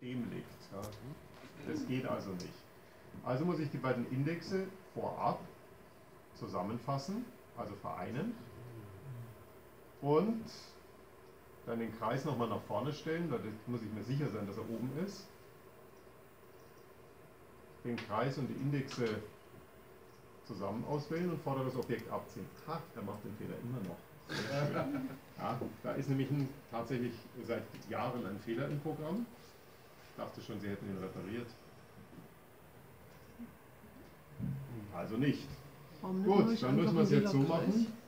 dem liegt. Ja. Das geht also nicht. Also muss ich die beiden Indexe vorab zusammenfassen, also vereinen und dann den Kreis nochmal nach vorne stellen, da muss ich mir sicher sein, dass er oben ist. Den Kreis und die Indexe zusammen auswählen und fordere das Objekt abziehen. Ha, er macht den Fehler immer noch. Sehr schön. Ja, da ist nämlich tatsächlich seit Jahren ein Fehler im Programm. Ich dachte schon, Sie hätten ihn repariert. Also nicht. Gut, dann müssen wir es jetzt so machen.